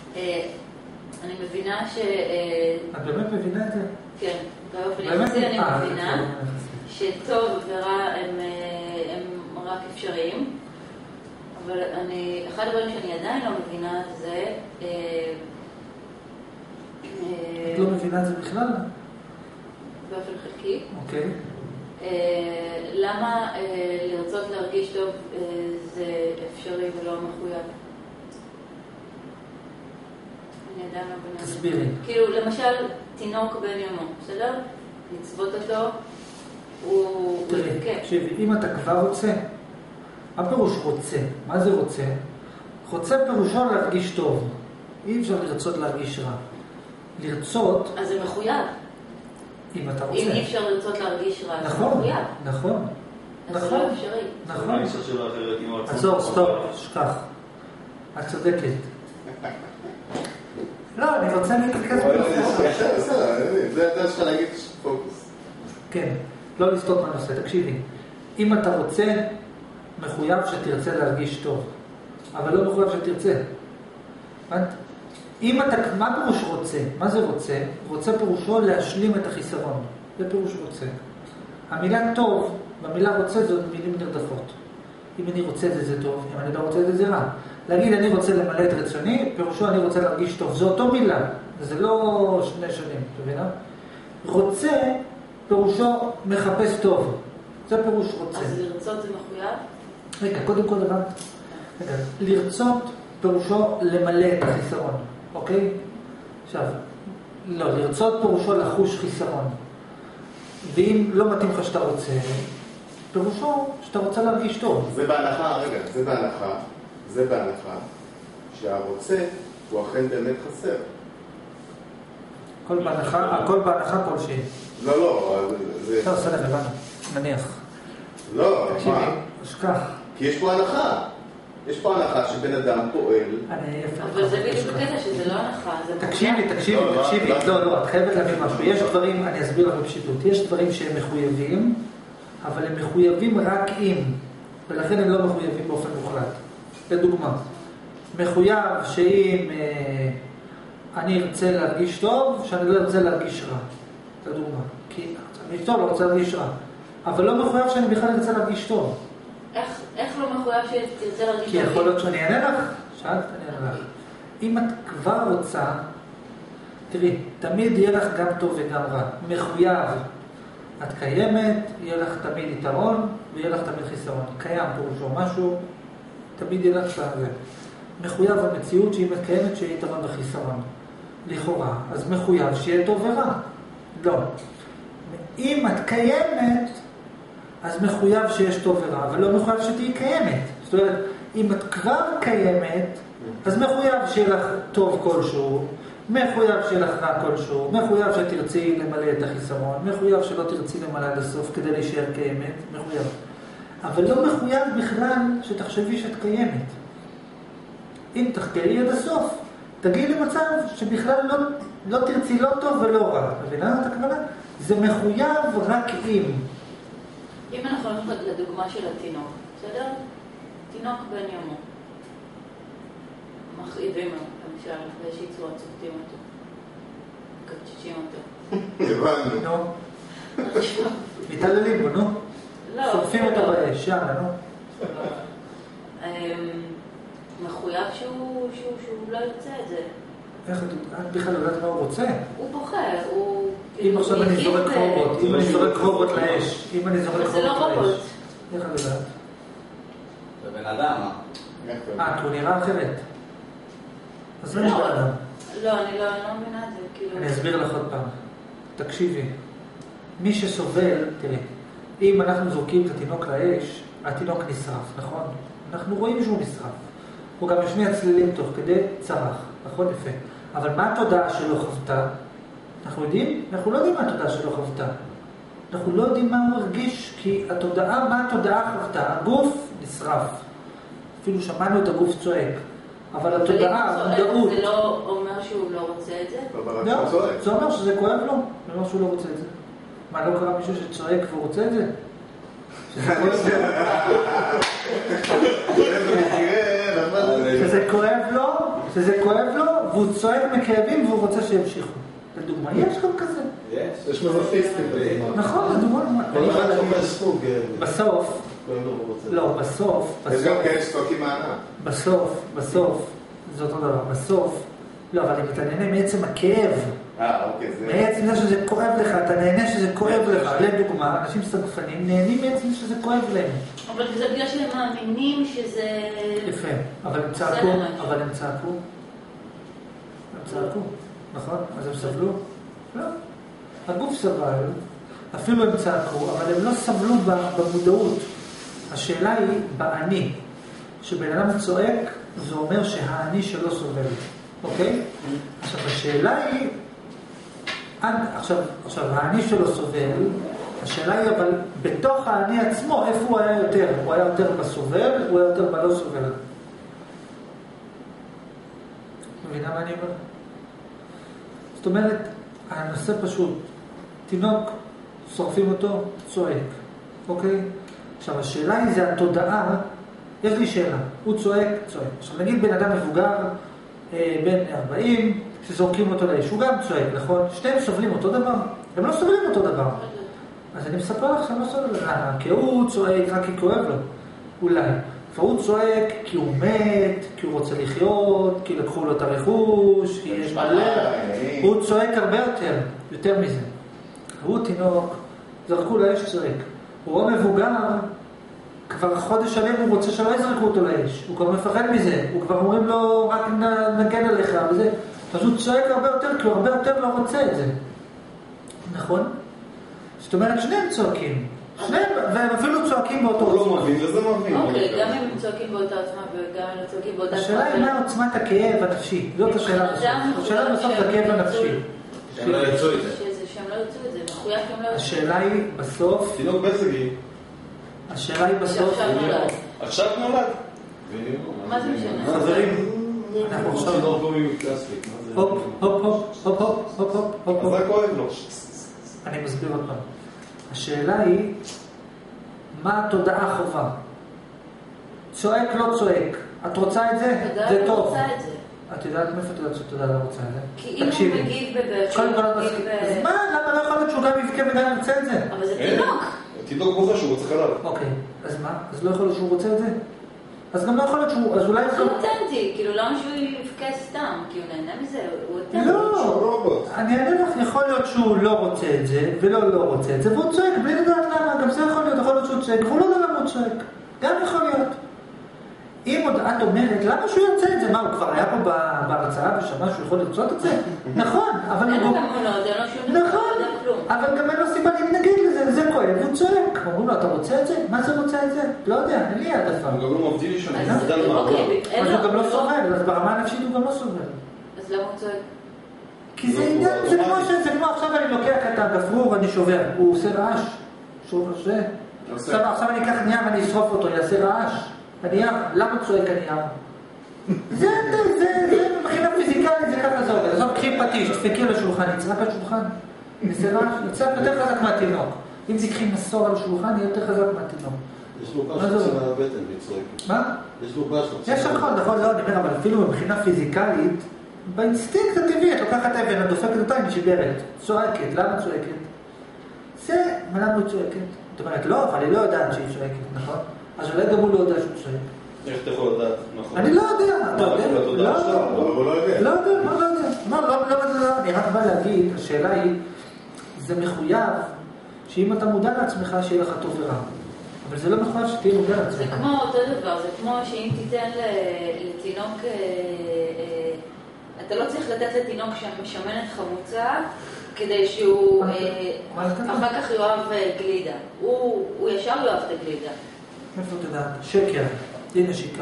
אני מבינה את באמת מבינה את זה? כן, באופן יחסי אני מבינה שטוב ורע הם רק אפשריים, אבל אחד הדברים שאני עדיין לא מבינה זה... את לא מבינה את זה בכלל? באופן חלקי. אוקיי. למה לרצות להרגיש טוב זה אפשרי ולא מחויב? אני עדיין לא מבינה. תסבירי. כאילו, למשל, תינוק בן יומו, בסדר? לצוות אותו, הוא... תראי, תקשיבי, אם אתה כבר רוצה, מה פירוש רוצה? מה זה רוצה? רוצה פירושו להרגיש טוב. אי אפשר לרצות להרגיש רע. לרצות... אז זה מחויב. אם אתה רוצה. אם אי אפשר לרצות להרגיש רע, זה נכון, מחויב. נכון. אז זה לא אפשרי. נכון. עצור, סטופ, שכח. את צודקת. לא, אני רוצה להתרכז בנושא. זה הדרך שלך להגיד פוקוס. כן, לא לסטות מהנושא. תקשיבי, אם אתה רוצה, מחויב שתרצה להרגיש טוב. אבל לא מחויב שתרצה. אם אתה, מה פירוש רוצה? מה זה רוצה? רוצה פירושו להשלים את החיסרון. זה פירוש רוצה. המילה טוב, במילה רוצה זאת מילים נרדפות. אם אני רוצה את זה, זה טוב. אם אני לא רוצה את זה, זה רע. להגיד אני רוצה למלא את רצוני, פירושו אני רוצה להרגיש טוב. זה אותו מילה. זה לא שני שונים, אתה מבינה? רוצה, פירושו מחפש טוב. זה פירוש רוצה. אז לרצות זה מחויב? רגע, קודם כל דבר. רגע, לרצות פירושו למלא את החיסרון. אוקיי? עכשיו, לא, לרצות פירושו לחוש חיסרון. ואם לא מתאים לך שאתה רוצה, פירושו שאתה רוצה להרגיש טוב. זה בהנחה, רגע, זה בהנחה שהרוצה הוא אכן באמת חסר. הכל בהנחה כלשהי. לא, זה... טוב, סלח, הבנו, נניח. לא, תקשיבי, שכח. כי יש פה הנחה. יש פה הנחה שבן אדם פועל. אבל זה בדיוק בקטע שזה לא הנחה, זה תקשיבי. לא, את חייבת להבין משהו. יש דברים, אני אסביר לך בפשיטות, יש דברים שהם מחויבים, אבל הם מחויבים רק אם, ולכן הם לא מחויבים באופן מוחלט. לדוגמה, מחויב שאם אני ארצה להרגיש טוב, שאני לא ארצה להרגיש רע. לדוגמה, כי אני טוב, לא רוצה להרגיש רע. אבל לא מחויב שאני בכלל ארצה להרגיש טוב. איך לא מחויב שתרצה להרגיש טוב? כי יכול להיות שאני אענה לך. שאלת, אני אענה לך. אם את כבר רוצה, תראי, תמיד יהיה לך גם טוב וגם רע. מחויב. את קיימת, יהיה לך תמיד יתרון, ויהיה לך תמיד חיסרון. קיים פירושו משהו, תמיד יהיה לך זה. מחויב המציאות שאם את קיימת, שיהיה יתרון וחיסרון. לכאורה, אז מחויב שיהיה טוב ורע. לא. אם את קיימת, אז מחויב שיש טוב ורע, אבל לא מחויב שתהי קיימת. זאת אומרת, אם את כבר קיימת, אז מחויב שיהיה לך טוב כלשהו, מחויב שיהיה לך רע כלשהו, מחויב שתרצי למלא את החיסרון, מחויב שלא תרצי למלא עד הסוף כדי להישאר קיימת, מחויב. אבל לא מחויב בכלל שתחשבי שאת קיימת. אם תחקרי עד הסוף, תגיעי למצב שבכלל לא תרצי לא טוב ולא רע. מבינה את הכוונה? זה מחויב רק אם. אם אנחנו הולכים לדוגמה של התינוק, בסדר? תינוק בן יומו. מכאיבים לו, למשל, באיזושהי צורה צובטים אותו. מקצ'צ'ים אותו. הבנו. נו. מתעללים בו, נו. לא. שורפים אותו באש, יאללה, נו. מחויב שהוא לא יוצא את זה. איך את בכלל יודעת מה הוא רוצה? הוא בוחר, הוא... אם עכשיו אני זורק חובות, אם אני זורק חובות לאש, אם אני זורק חובות לאש. זה לא רובוט. איך את יודעת? זה בן אדם, כי הוא נראה אחרת. אז זה נשבע אדם. לא, אני לא מבינה את זה, כאילו... אני אסביר לך עוד פעם. תקשיבי. מי שסובל, תראי, אם אנחנו זורקים את התינוק לאש, התינוק נשרף, נכון? אנחנו רואים שהוא נשרף. הוא גם משמיע צלילים תוך כדי צרח, נכון? יפה. אבל מה התודעה שלו חוותה? אנחנו יודעים? אנחנו לא יודעים מה התודעה שלו חוותה. אנחנו לא יודעים מה הוא הרגיש, כי התודעה, מה התודעה חוותה? הגוף נשרף. אפילו שמענו את הגוף צועק. אבל התודעה, המודעות... זה לא אומר שהוא לא רוצה את זה? לא, זה אומר שזה כואב לו. זה אומר שהוא לא רוצה את זה. מה, לא קרה מישהו שצועק והוא רוצה את זה? שזה כואב לו? שזה כואב לו? שזה כואב לו, והוא צועק מכאבים והוא רוצה שימשיכו. לדוגמה, יש גם כזה. יש מזוכיסטים בדוגמה. נכון, לדוגמה. כל אחד שומע ספוג. בסוף, לא, בסוף. יש גם כאלה שצועקים מענה. בסוף, זה אותו דבר. בסוף, לא, אבל אם אתה נהנה מעצם הכאב, אוקיי, זה... מעצם זה שזה כואב לך, אתה נהנה שזה כואב לך. לדוגמה, אנשים סטגפנים נהנים מעצם שזה כואב להם. אבל זה בגלל שהם מאמינים שזה... יפה, אבל הם צעקו. נכון? אז הם סבלו? לא. הגוף סבל, אפילו הם צעקו, אבל הם לא סבלו במודעות. השאלה היא באני. שבן אדם צועק, זה אומר שהאני שלו סובל. אוקיי? עכשיו, השאלה היא... עכשיו, האני שלו סובל, השאלה היא אבל בתוך האני עצמו, איפה הוא היה יותר? הוא היה יותר בסובל, הוא היה יותר בלא סובל. מבינה מה אני אומר? זאת אומרת, הנושא פשוט, תינוק, שורפים אותו, צועק, אוקיי? עכשיו, השאלה היא, זה התודעה, יש לי שאלה, הוא צועק. עכשיו, נגיד בן אדם מבוגר, בן 40, שזורקים אותו לאש, הוא גם צועק, נכון? שניהם סובלים אותו דבר, הם לא סובלים אותו דבר. אז אני מספר לך שהם לא סובלים, למה? כי הוא צועק רק כי כואב לו, אולי. והוא צועק כי הוא מת, כי הוא רוצה לחיות, כי לקחו לו את הרכוש, כי יש מלא. הוא צועק הרבה יותר מזה. הוא תינוק, זרקו לאש צועק. הוא לא מבוגר, כבר חודש שלם הוא רוצה שלא יזרקו אותו לאש. הוא כבר מפחד מזה, הוא כבר אומרים לו רק נגן עליך וזה. אז הוא צועק הרבה יותר, כי הוא הרבה יותר לא רוצה את זה. נכון? זאת אומרת, שניהם צועקים. והם אפילו צועקים באותו עוצמה. הוא לא מבין, וזה מבין. אוקיי, גם אם הם צועקים באותה עוצמה וגם אם הם צועקים באותה עוצמה. השאלה היא מה עוצמת הכאב הנפשי. זאת השאלה בסוף. השאלה בסוף זה הכאב הנפשי. שהם לא יצאו את זה. שהם לא יצאו את זה, מחויב שהם לא יצאו. השאלה היא בסוף... תינוק בסגי. השאלה היא בסוף... עכשיו נולד. מה זה משנה? חברים. אנחנו עכשיו... הופ. אז רק כואב לו. אני מסביר עוד פעם. השאלה היא, מה התודעה חובה? צועק לא צועק. את רוצה את זה? זה טוב. רוצה את זה. את יודעת מאיפה את יודעת שתודעה לא רוצה את זה? כי אם הוא מגיב בבאר אז מה? למה לא יכול להיות שהוא גם יבכה וגם ירצה את זה? אבל זה תינוק. תינוק בוכה שהוא רוצה חלב. אוקיי, אז מה? אז לא יכול להיות שהוא רוצה את זה? אז גם לא יכול להיות שהוא... אז אולי... זה אותנטי, כאילו למה שהוא יבכה סתם? כי הוא נהנה מזה, הוא אותנטי. לא, אני אענה לך, יכול להיות שהוא לא רוצה את זה, ולא רוצה את זה, והוא צועק, בלי לדעת למה, גם זה יכול להיות שהוא צועק, והוא לא יודע למה הוא צועק, גם יכול להיות. אם עוד את אומרת, למה שהוא ירצה את זה? מה, הוא כבר היה פה בהרצאה ושמע שהוא יכול לרצות את זה? נכון, אבל אין הוא... לו גם אמונות, אין לו שום דבר, נכון, לא יודע כלום. אבל גם אין לו סיבה להתנגד לזה, זה כואב, הוא צועק. אומרים לו, אתה רוצה את זה? מה זה רוצה את זה? לא יודע, אין לי העדפה. הוא גם לא מבדיל שם, אז זה על אוקיי, אז הוא גם לא סובל, אז ברמה הנפשית הוא גם לא סובל. אז למה הוא צועק? כי זה עניין, זה כמו עכשיו אני לוקח את הגפרור ואני שובר, הוא עושה רעש. עכשיו אני אקח נייר ואני אשרוף אותו, יעשה רעש. הנייר, למה צועק הנייר? זה מבחינה פיזיקלית, זה ככה זה עובד. עכשיו קחי פטיש, דפקי על השולחן, יצרק על השולחן, יעשה רעש, יצרק יותר חזק מהתינוק. אם זה קחי מסור על השולחן, יהיה יותר חזק מהתינוק. יש לו פשט של הבטן בצועק. מה? יש לו פשט. יש נכון, לא, אני אומר, אבל אפילו מבחינה פיזיקלית, באינסטינקט הטבעי, את לוקחת אבן, את דופקת אותה, היא נשברת, צועקת, למה צועקת? זה, למה הוא צועקת? זאת אומרת, לא, אבל היא לא יודעת שהיא צועקת, נכון? אז אולי גם הוא לא יודע שהוא צועק. איך אתה יכול לדעת? נכון. אני לא יודע, אתה יודע? לא, אני רק בא להגיד, השאלה היא, זה מחויב, שאם אתה מודע לעצמך, שיהיה לך טוב ורע. אבל זה לא מחויב שתהיה מודע לעצמך. זה כמו אותו דבר, זה כמו שאם תיתן לתינוק, אתה לא צריך לתת לתינוק שמשמנת חמוצה, כדי שהוא אחר כך יאהב גלידה. הוא ישר לא אוהב את הגלידה. איפה אתה יודעת? שקר. הנה שיקרת.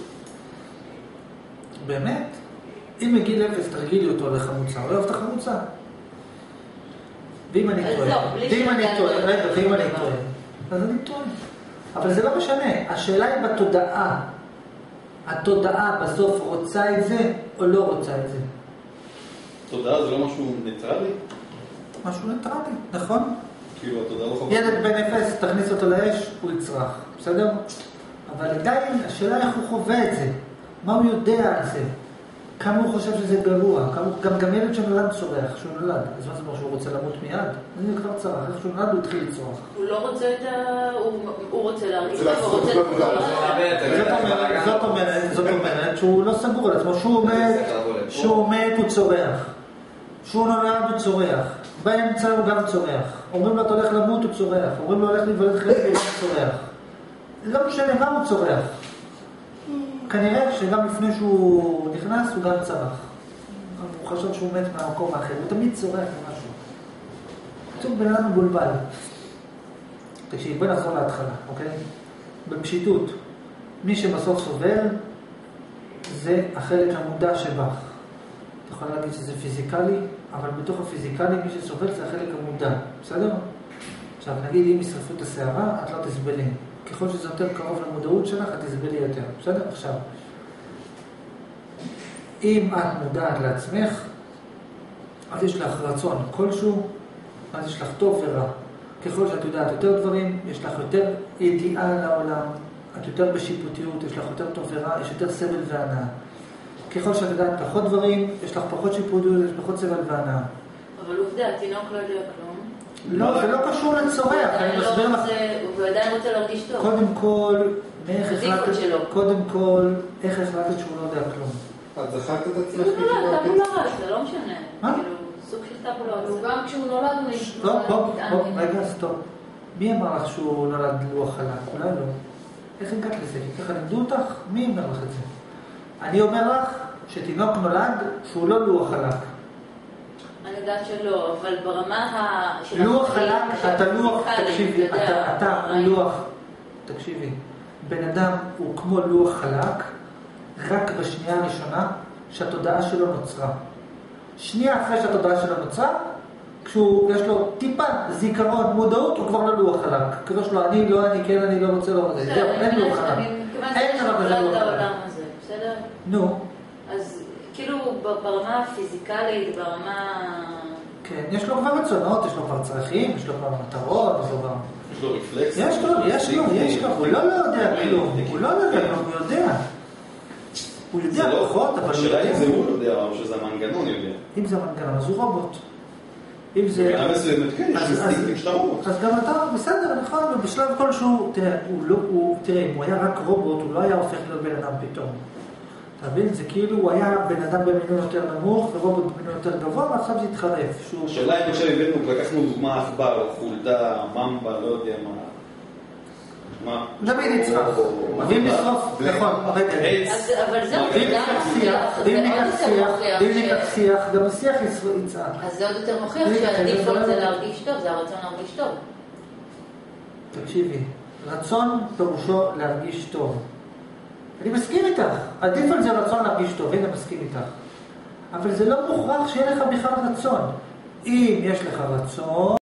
באמת? אם מגיל אפס תרגילי אותו לחמוצה, הוא לא אוהב את החמוצה. ואם אני טועה, אז אני טועה. אבל זה לא משנה. השאלה היא בתודעה. התודעה בסוף רוצה את זה או לא רוצה את זה? תודעה זה לא משהו ניטרלי? משהו ניטרלי, נכון? כאילו התודעה לא חובה. ילד בן אפס, תכניס אותו לאש, הוא יצרח, בסדר? אבל עדיין השאלה איך הוא חווה את זה, מה הוא יודע על זה, כמה הוא חושב שזה גרוע, גם ילד שנולד צורח, שהוא נולד, אז מה זה אומר שהוא רוצה למות מיד? זה כבר צרח, איך שהוא נולד הוא התחיל לצרוח. הוא לא רוצה את ה... הוא רוצה להרגיש, זה הוא רוצה זאת אומרת שהוא לא סגור על עצמו, שהוא מת הוא צורח, שהוא נולד הוא צורח, באמצע הוא גם צורח, אומרים לו אתה הולך למות הוא צורח, אומרים לו הולך להיוולד חלק הוא גם צורח, לא משנה מה הוא צורח. כנראה שגם לפני שהוא נכנס הוא גם צרח. הוא חשב שהוא מת מהמקום האחר, הוא תמיד צורח למשהו. קצת בן אדם מבולבל. תקשיב, בוא נחזור להתחלה, אוקיי? בפשיטות, מי שבסוף סובל זה החלק המודע שבך. אתה יכול להגיד שזה פיזיקלי, אבל בתוך הפיזיקלי מי שסובל זה החלק המודע, בסדר? עכשיו נגיד אם ישרפו את השערה, את לא תסבלי. ככל שזה יותר קרוב למודעות שלך, את תסבלי יותר. בסדר? עכשיו, אם את מודעת לעצמך, אז יש לך רצון כלשהו, אז יש לך טוב ורע. ככל שאת יודעת יותר דברים, יש לך יותר ידיעה לעולם, את יותר בשיפוטיות, יש לך יותר טוב ורע, יש יותר סבל והנאה. ככל שאת יודעת פחות דברים, יש לך פחות שיפוטיות, יש פחות סבל והנאה. אבל עובדה, התינוק לא יודע כלום. לא, זה לא קשור לצורח, אני מסביר לך. הוא עדיין רוצה להרגיש טוב. קודם כל, איך החלטת שהוא לא יודע כלום? את זכרת את עצמך? טבולה רץ, זה לא משנה. כאילו, סוג של טבולה רץ. הוא גם כשהוא נולד הוא סטופ, רגע, סטופ. מי אמר לך שהוא נולד לוח חלק? אולי לא. איך הגעת לזה? ככה לימדו אותך? מי אמר לך את זה? אני אומר לך שתינוק נולד שהוא לא לוח חלק. אני יודעת שלא, אבל ברמה לוח חלק, אתה לוח, תקשיבי, אתה לוח, תקשיבי, בן אדם הוא כמו לוח חלק, רק בשנייה הראשונה שהתודעה שלו נוצרה. שנייה אחרי שהתודעה שלו נוצרה, כשיש לו טיפה זיכרון, מודעות, הוא כבר לא לוח חלק. כאילו יש לו אני, לא אני, כן אני, לא רוצה, לא רוצה. זהו, אין לוח חלק. אין דבר כזה לוח חלק. בסדר? נו. אז כאילו ברמה הפיזיקלית, ברמה... כן, יש לו כבר רצונות, יש לו כבר צרכים, יש לו כבר מטרות, יש לו רפלקס. יש לו, הוא לא יודע כלום, הוא לא יודע כלום, הוא יודע. הוא יודע פחות, אבל... השאלה אם זה הוא יודע, או שזה המנגנון יודע. אם זה המנגנון, אז הוא רובוט. אם זה... בגלל מסוימת, כן, יש אינסטינקטים שאתה רובוט. אז גם אתה, בסדר, נכון, ובשלב כלשהו, תראה, אם הוא היה רק רובוט, הוא לא היה הופך להיות בן אדם פתאום. אתה מבין? זה כאילו הוא היה בן אדם במינון יותר נמוך ורובוט במינון יותר גבוה, ועכשיו זה התחרף. השאלה אם עכשיו הבאנו, לקחנו דוגמה עכבר, חולדה, ממבה, לא יודע מה. דוד יצחק. ואם נשרוף, נכון, רגע. אבל זהו, ואם ניקח שיח, גם השיח יצעק. אז זה עוד יותר מוכיח שהדיפולט זה להרגיש טוב, זה הרצון להרגיש טוב. תקשיבי, רצון פירושו להרגיש טוב. אני מסכים איתך, הדיפולט זה רצון להרגיש טוב, הנה מסכים איתך. אבל זה לא מוכרח שיהיה לך בכלל רצון. אם יש לך רצון...